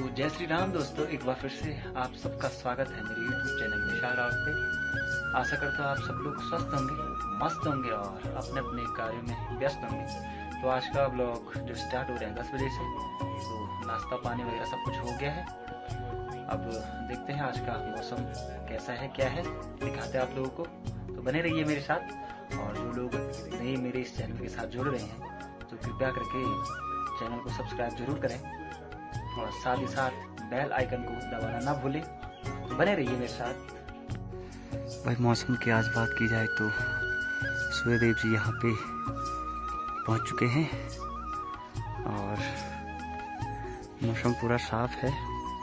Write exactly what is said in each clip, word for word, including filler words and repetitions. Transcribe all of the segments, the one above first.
जय श्री राम दोस्तों, एक बार फिर से आप सबका स्वागत है मेरे यूट्यूब चैनल विशाल राव पे। आशा करता हूँ आप सब लोग स्वस्थ होंगे, मस्त होंगे और अपने अपने कार्यों में व्यस्त होंगे। तो आज का ब्लॉग जो स्टार्ट हो रहा है दस बजे से, तो नाश्ता पानी वगैरह सब कुछ हो गया है। अब देखते हैं आज का मौसम कैसा है, क्या है, दिखाते हैं आप लोगों को। तो बने रहिए मेरे साथ। और जो लोग नए मेरे इस चैनल के साथ जुड़ रहे हैं तो कृपया करके चैनल को सब्सक्राइब जरूर करें और साथ ही साथ बेल आइकन को दबाना ना भूलें। तो बने रहिए मेरे साथ। भाई मौसम की आज बात की जाए तो सूर्यदेव जी यहाँ पे पहुँच चुके हैं और मौसम पूरा साफ है।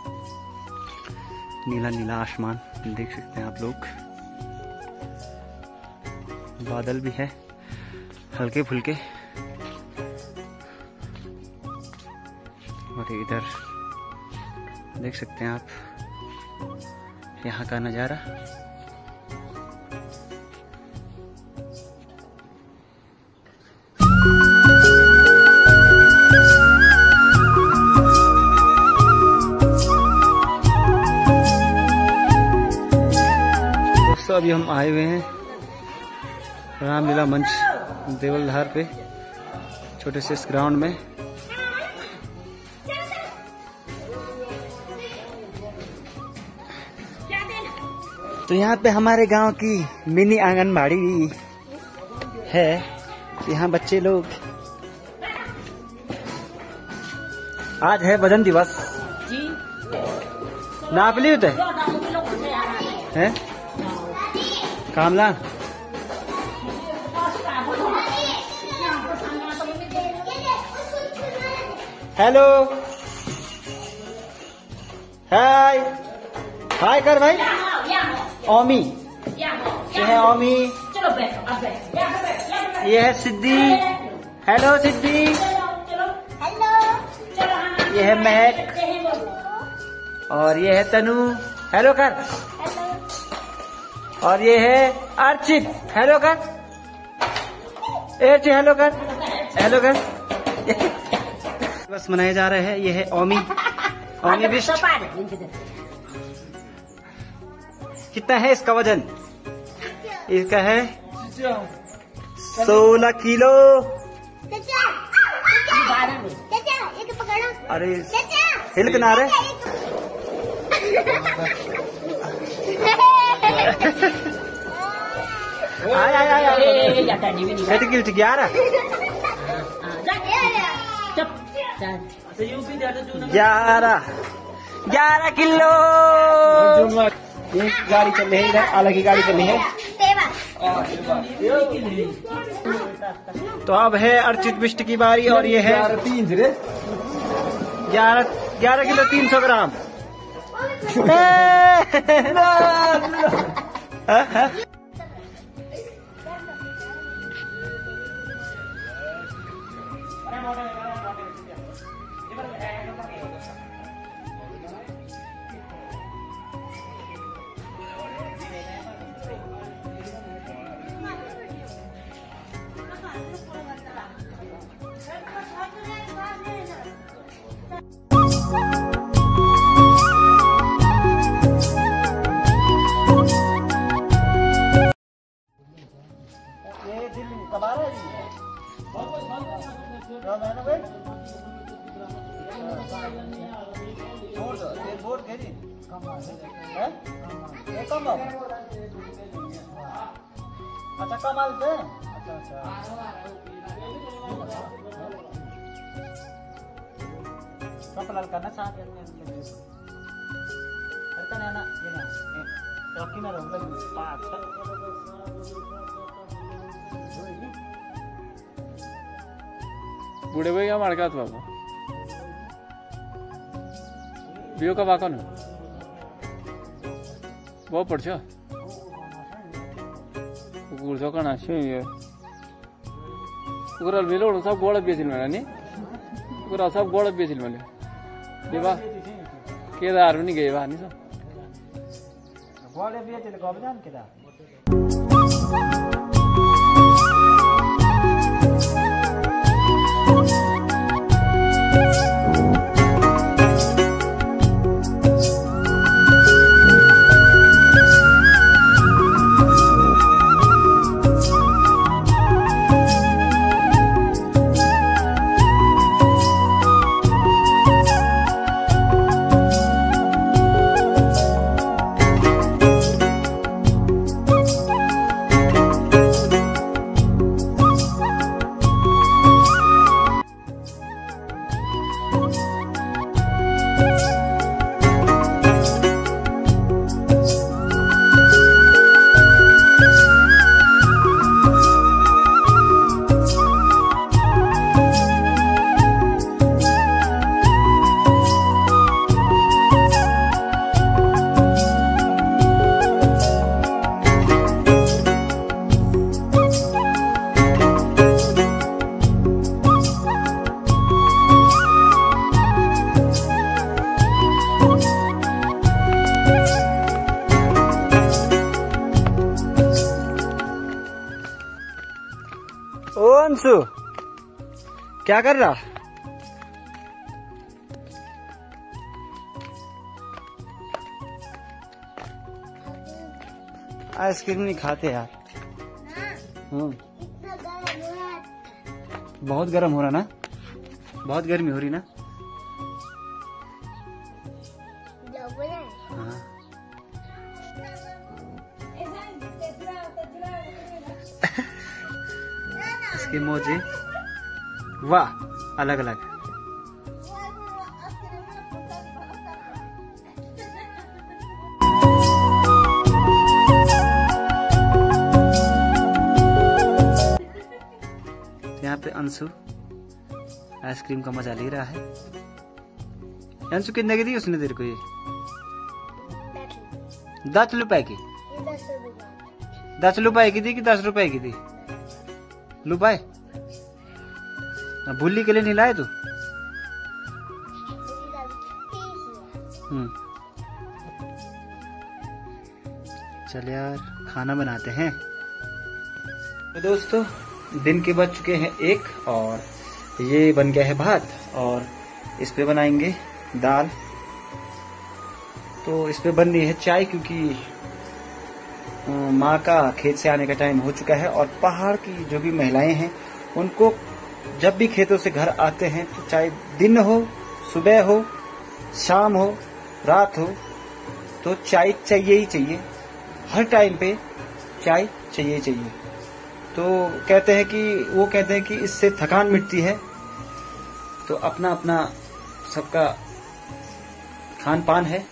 नीला नीला आसमान देख सकते हैं आप लोग, बादल भी है हल्के फुल्के। और इधर देख सकते हैं आप यहाँ का नज़ारा। दोस्तों अभी हम आए हुए हैं रामलीला मंच देवलधार पे, छोटे से इस ग्राउंड में। तो यहाँ पे हमारे गांव की मिनी आंगनबाड़ी है। यहाँ बच्चे लोग, आज है वजन दिवस जी, नाप ली होते है कामला। हेलो हाय हाय कर भाई। ओमी, ये है ओमी, ये है सिद्धि। हेलो सिद्धि। ये है महक और ये है तनु। हेलो कर। और ये है अर्चित। हेलो कर। अर्चित हेलो कर। हेलो कर। बस मनाए जा रहे हैं। ये है ओमी, ओमी बिस्ट। कितना है इसका वजन? इसका है सोलह किलो। अरे हिल ना रहे। आय आय आय आय ग्यारह ग्यारह ग्यारह किलो। ये गाड़ी चल रही है, इधर अलग ही गाड़ी चल रही है। तो अब है अर्चित बिष्ट की बारी और ये है ग्यारह ग्यारह किलो तीन सौ ग्राम। अच्छा कमाल से। अच्छा अच्छा कपलाल करना साथ में करता है ना। ये ना रॉकी ना रोक लगी पाँच बूढ़े भाई क्या मारका था बाबा बियो का बाकन वो पड़छा गुरसो का ना शे ये गुरल बिलो सब गोड़ बेचिल में नहीं गुरल सब गोड़ बेचिल में देवा केदार नहीं गए बा नहीं सब गोड़ बेचिल कब जान केदार। अंशु क्या कर रहा? आइसक्रीम नहीं खाते यार। हम्म बहुत गर्म हो रहा ना, बहुत गर्मी हो रही ना। हाँ। इसके मोजे वाह अलग अलग। यहाँ पे अंशु आइसक्रीम का मजा ले रहा है। अंशु कितने की दी उसने तेरे को? ये दस रुपए की। दस रुपए की दी कि दस रुपए की दी? रुपए भूली के लिए नहीं लाए तू? हम्म चल यार खाना बनाते हैं। तो दोस्तों दिन के बज चुके हैं एक और ये बन गया है भात और इस पे बनाएंगे दाल। तो इस पे बन रही है चाय क्योंकि माँ का खेत से आने का टाइम हो चुका है और पहाड़ की जो भी महिलाएं हैं उनको जब भी खेतों से घर आते हैं तो चाहे दिन हो, सुबह हो, शाम हो, रात हो, तो चाय चाहिए ही चाहिए। हर टाइम पे चाय चाहिए ही चाहिए। तो कहते हैं कि वो कहते हैं कि इससे थकान मिटती है। तो अपना अपना सबका खान पान है।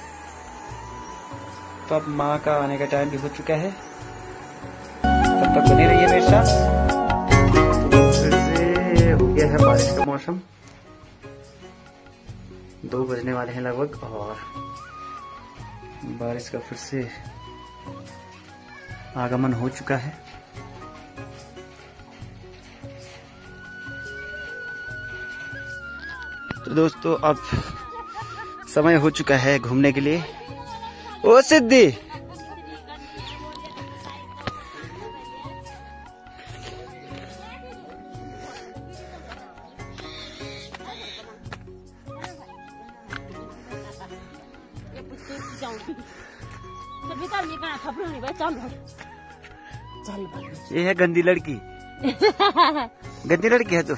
तो अब माँ का आने का टाइम भी हो चुका है, तब तक बने रहिए मेरे साथ। तो फिर से हो गया है बारिश का मौसम, दो बजने वाले हैं लगभग और बारिश का फिर से आगमन हो चुका है। तो दोस्तों अब समय हो चुका है घूमने के लिए। ओ सिद्धि ये है गंदी लड़की। गंदी लड़की है तू।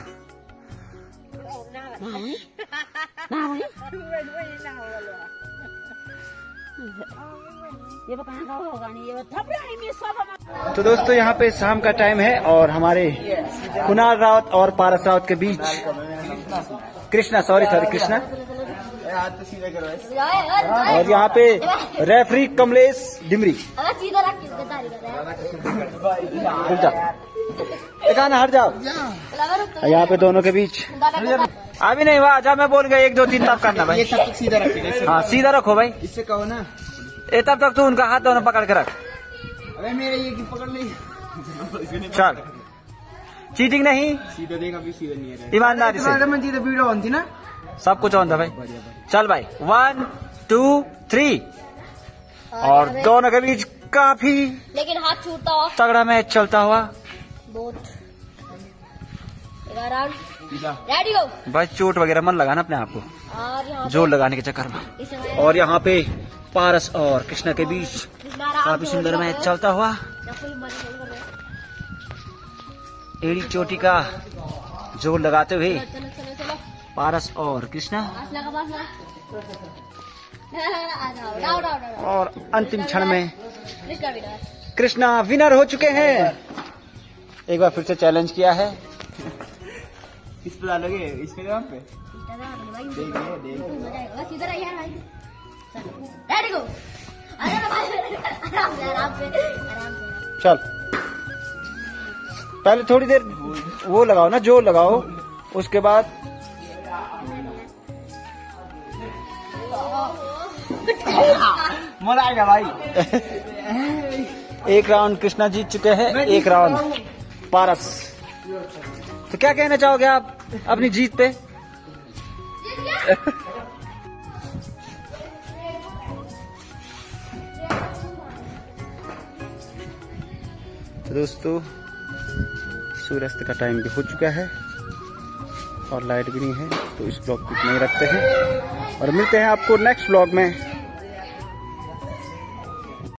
तो दोस्तों यहाँ पे शाम का टाइम है और हमारे कुणाल रावत और पारस रावत के बीच कृष्णा सॉरी सॉरी कृष्णा और यहाँ पे रेफरी कमलेश डिमरी। हट जा एक आना हट जाओ। यहाँ पे दोनों के बीच अभी नहीं हुआ। जा मैं बोल गया एक दो तीन तब करना भाई। सीधा रखिए। हाँ सीधा रखो भाई। इससे कहो ना ए तब तक तू उनका हाथ दोनों पकड़ के रख। अरे मेरे ये पकड़ ली। चल चीटिंग नहीं, सीधा देगा भी सीधा नहीं है। ईमानदारी से वीडियो ऑन थी ना, सब कुछ ऑन था भाई। चल भाई वन टू थ्री और दोनों के बीच काफी लेकिन हाथ छूटता हुआ तगड़ा मैच चलता हुआ। रेडी हो भाई चोट वगैरह मन लगाना अपने आप को और यहाँ जोर लगाने के चक्कर में। और यहाँ पे पारस और कृष्णा के बीच काफी सुंदर मैच चलता हुआ। एड़ी चोटी का जोर लगाते हुए पारस और कृष्णा और अंतिम क्षण में कृष्णा विनर हो चुके हैं। एक बार फिर से चैलेंज किया है। किस पे डालोगे? इस पे पे चल पहले थोड़ी देर वो लगाओ ना, जोर लगाओ, उसके बाद मजा आएगा भाई। एक राउंड कृष्णा जीत चुके हैं, एक राउंड पारस। तो क्या कहना चाहोगे आप अपनी जीत पे? तो दोस्तों सूर्यास्त का टाइम भी हो चुका है और लाइट भी नहीं है, तो इस ब्लॉग को इतना ही रखते हैं और मिलते हैं आपको नेक्स्ट ब्लॉग में।